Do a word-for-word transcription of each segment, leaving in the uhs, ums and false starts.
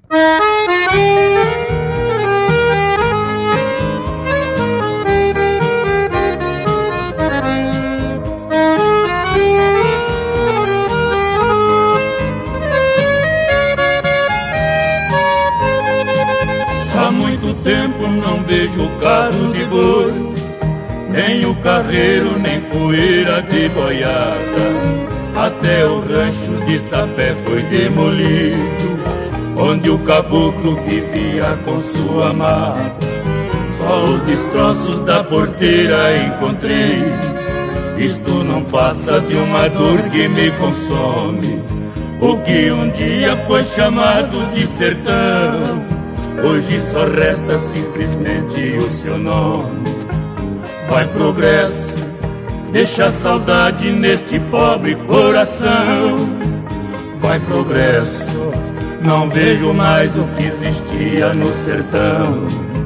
Há muito tempo não vejo o carro de boi, nem o carreiro, nem poeira de boiada. Até o rancho de sapé foi demolido, onde o caboclo vivia com sua amada. Só os destroços da porteira encontrei. Isto não passa de uma dor que me consome. O que um dia foi chamado de sertão, hoje só resta simplesmente o seu nome. Vai progresso, deixa a saudade neste pobre coração. Vai progresso, não vejo mais o que existia no sertão.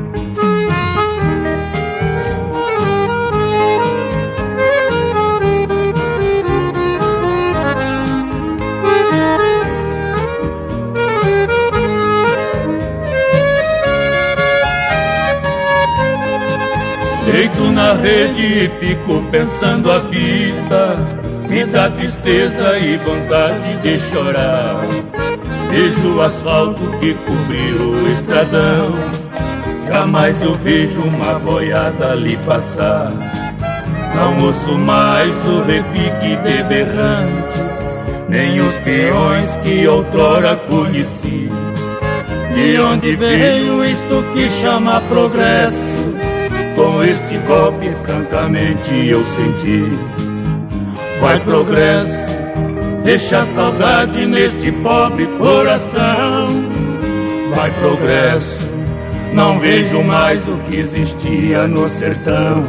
Deito na rede e fico pensando a vida, me dá tristeza e vontade de chorar. Vejo o asfalto que cobriu o estradão, jamais eu vejo uma boiada ali passar. Não ouço mais o repique de berrante, nem os peões que outrora conheci. De onde veio isto que chama progresso? Com este golpe, francamente, eu senti. Vai progresso, deixa a saudade neste pobre coração. Vai progresso, não vejo mais o que existia no sertão.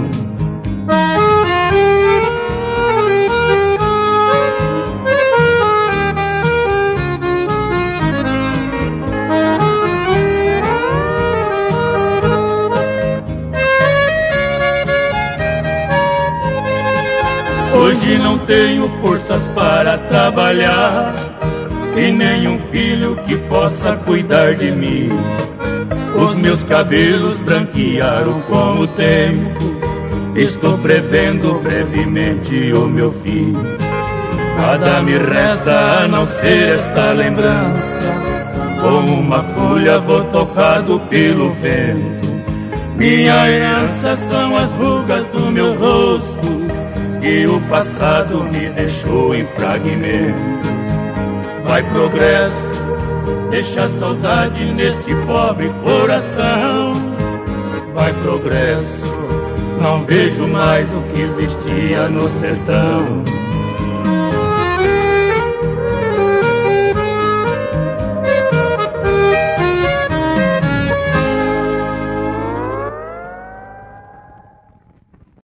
Hoje não tenho forças para trabalhar, e nenhum filho que possa cuidar de mim. Os meus cabelos branquearam com o tempo, estou prevendo brevemente o meu fim. Nada me resta a não ser esta lembrança, como uma folha vou tocado pelo vento. Minha herança são as rugas do meu rosto, que o passado me deixou em fragmentos. Vai progresso, deixa a saudade neste pobre coração. Vai progresso, não vejo mais o que existia no sertão.